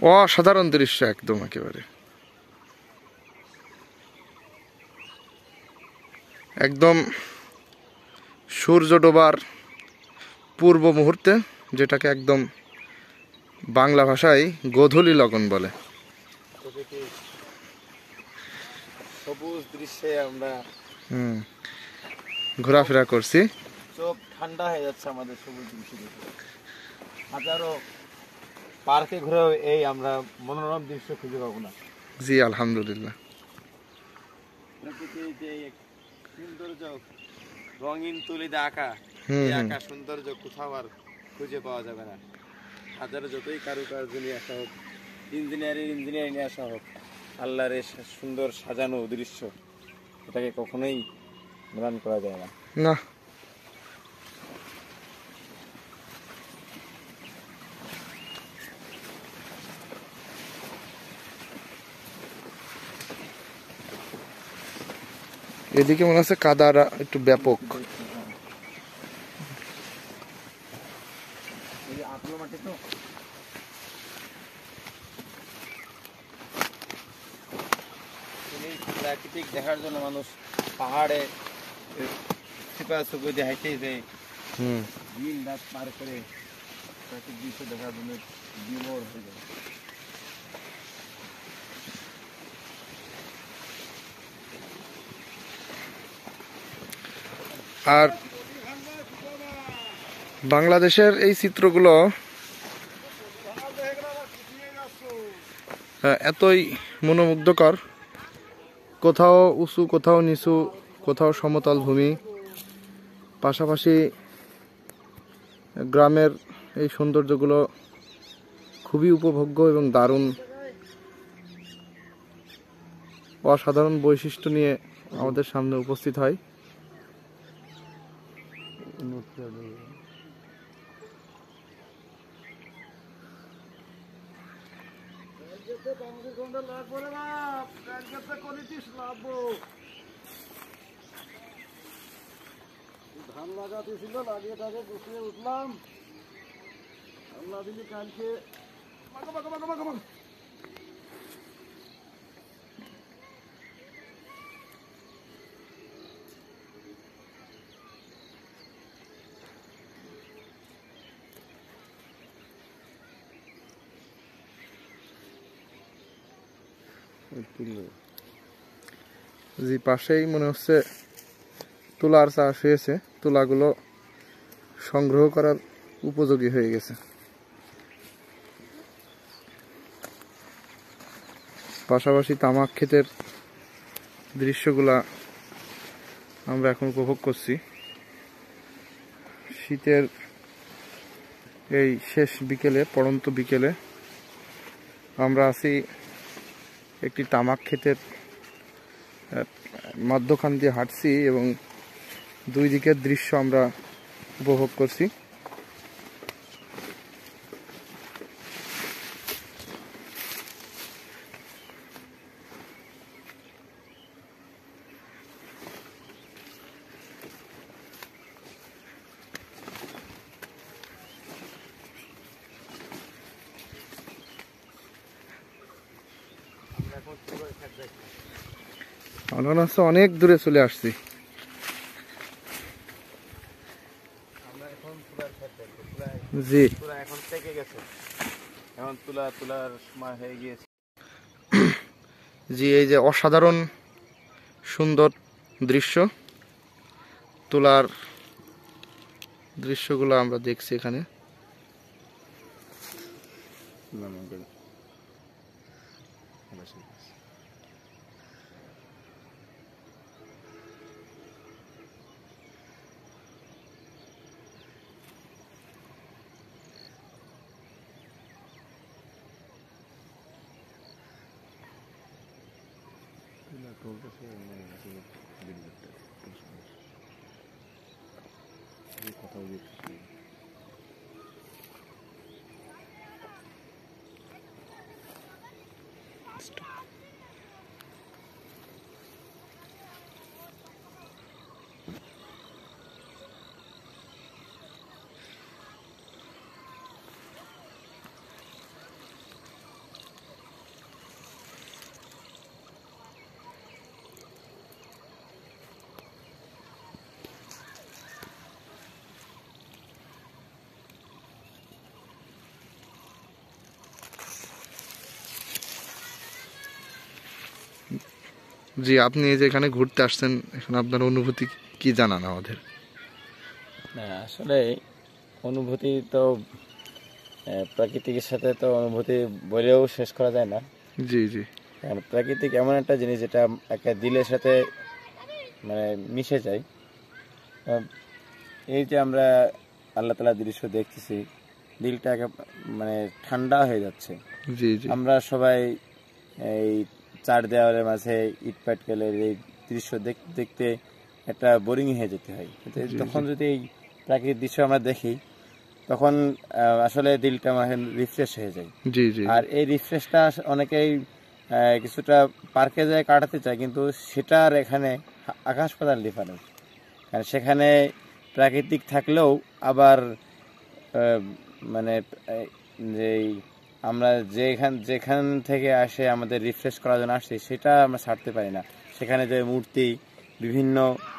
অসাধারণ দৃশ্য একদম একেবারে একদম সূর্য ডোবার পূর্ব মুহূর্তে, যেটাকে একদম বাংলা ভাষায় গোধূলি লগন বলে। সবুজ দৃশ্যে আমরা ঘোরাফেরা করছি, চোখ ঠান্ডা হয়ে যাচ্ছে আমাদের সবুজ দৃশ্য দেখে। হাজারো পার্কে ঘুরেও এই আমরা মনোরম দৃশ্য খুঁজে পাবো না। জি আলহামদুলিল্লাহ। প্রকৃতির যে সৌন্দর্য, রঙিন তুলিতে আঁকা, এই আঁকা সৌন্দর্য কোথাও আর খুঁজে পাওয়া যাবে না। হাজারো যতই কারুকার্য নিয়ে আসা হোক, ইঞ্জিনিয়ারিং নিয়ে আসা হোক, আল্লাহর এই সুন্দর সাজানো দৃশ্য, এটাকে কখনোই ম্লান করা যায় না। না, এদিকে মনে হচ্ছে কাদারা একটু ব্যাপক। প্রাকৃতিক দেখার জন্য মানুষ পাহাড়ে ছুপে হাইতে যায়, দিন রাত পার করে প্রাকৃতিক দৃশ্য দেখার জন্য বিমোর হয়ে যায়। আর বাংলাদেশের এই চিত্রগুলো এতই মনোমুগ্ধকর, কোথাও উঁচু, কোথাও নিচু, কোথাও সমতল ভূমি, পাশাপাশি গ্রামের এই সৌন্দর্যগুলো খুবই উপভোগ্য এবং দারুণ অসাধারণ বৈশিষ্ট্য নিয়ে আমাদের সামনে উপস্থিত হয়। ধান লাগাতে ছিল, লাগিয়ে টাকে গুছিয়ে উঠলাম। আল্লাহ দিলি কালকে জি, পাশেই মনে হচ্ছে তুলার চাষ হয়েছে, তুলাগুলো সংগ্রহ করার উপযোগী হয়ে গেছে। পাশাপাশি তামাক ক্ষেতের দৃশ্যগুলা আমরা এখন উপভোগ করছি। শীতের এই শেষ বিকেলে, পড়ন্ত বিকেলে আমরা আছি একটি তামাক ক্ষেতের মধ্যখান দিয়ে হাঁটছি এবং দুই দিকের দৃশ্য আমরা উপভোগ করছি। মনে হচ্ছে অনেক দূরে চলে আসছি। জি, এখন থেকে গেছে, এখন তোলার সময় হয়ে গিয়েছে। জি, এই যে অসাধারণ সুন্দর দৃশ্য, তোলার দৃশ্যগুলো আমরা দেখছি এখানে। জি, আপনি এই যে এখানে ঘুরতে আসছেন, এখন আপনার অনুভূতি কি জানান আমাদের? না আসলে অনুভূতি তো প্রাকৃতিকের সাথে তো অনুভূতি বলেও শেষ করা যায় না। জি জি। কারণ প্রাকৃতিক এমন একটা জিনিস যেটা একটা দিলের সাথে মানে মিশে যায়। এই যে আমরা আল্লাহ তাআলার দৃশ্য দেখতেছি, দিলটা মানে ঠান্ডা হয়ে যাচ্ছে। জি জি। আমরা সবাই এই চার দেওয়ালের মাঝে ইট পাটকেলের এই দৃশ্য দেখতে দেখতে একটা বোরিং হয়ে যেতে হয়। তখন যদি এই প্রাকৃতিক দৃশ্য আমরা দেখি, তখন আসলে দিলটা মানে রিফ্রেশ হয়ে যায়। জি জি। আর এই রিফ্রেশটা অনেকেই কিছুটা পার্কে যায় কাটাতে চায়, কিন্তু সেটা আর এখানে আকাশ পাতাল ডিফারেন্স। কারণ সেখানে প্রাকৃতিক থাকলেও আবার মানে যেই আমরা যেখান থেকে আসে আমাদের রিফ্রেশ করার জন্য আসছি, সেটা আমরা ছাড়তে পারি না। সেখানে যে মূর্তি, বিভিন্ন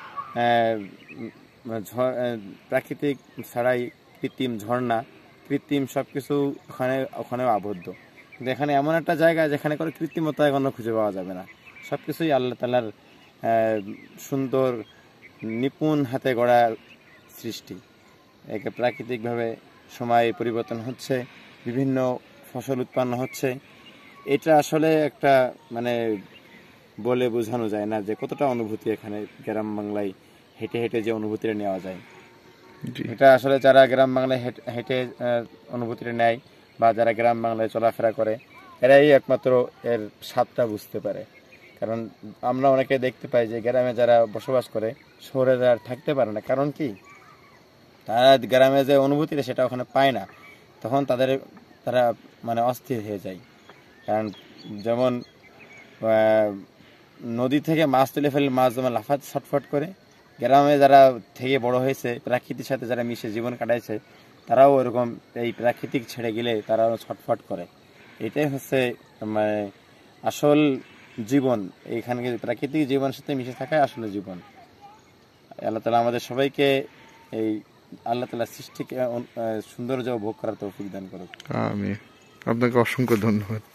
প্রাকৃতিক ছাড়াই কৃত্রিম ঝর্ণা, কৃত্রিম সব কিছু ওখানেও আবদ্ধ। কিন্তু এখানে এমন একটা জায়গা যেখানে কোনো কৃত্রিমতা এখনো খুঁজে পাওয়া যাবে না। সব কিছুই আল্লাহ তাআলার সুন্দর নিপুণ হাতে গড়া সৃষ্টি। একে প্রাকৃতিকভাবে সময় পরিবর্তন হচ্ছে, বিভিন্ন ফসল উৎপন্ন হচ্ছে। এটা আসলে একটা মানে বলে বোঝানো যায় না যে কতটা অনুভূতি এখানে গ্রাম বাংলায় হেঁটে হেঁটে যে অনুভূতিটা নেওয়া যায়। এটা আসলে যারা গ্রাম বাংলায় হেঁটে অনুভূতিটা নেয় বা যারা গ্রাম বাংলায় চলাফেরা করে, এরাই একমাত্র এর স্বাদটা বুঝতে পারে। কারণ আমরা অনেকে দেখতে পাই যে গ্রামে যারা বসবাস করে, শহরে যারা থাকতে পারে না। কারণ কি, তারা গ্রামে যে অনুভূতিটা সেটা ওখানে পায় না। তখন তারা মানে অস্থির হয়ে যায়। কারণ যেমন নদী থেকে মাছ তুলে ফেলে মাছ যেমন লাফাত ছটফট করে, গ্রামে যারা থেকে বড় হয়েছে, প্রাকৃতির সাথে যারা মিশে জীবন কাটাইছে, তারাও ওরকম এই প্রাকৃতিক ছেড়ে গেলে তারাও ছটফট করে। এটাই হচ্ছে মানে আসল জীবন। এইখানে প্রাকৃতিক জীবনের সাথে মিশে থাকাই আসলে জীবন। আল্লাহ তাআলা আমাদের সবাইকে এই আল্লাহ তাআলার সৃষ্টিকে সৌন্দর্য ভোগ করার তৌফিক দান করুক। আমিন। আপনাকে অসংখ্য ধন্যবাদ।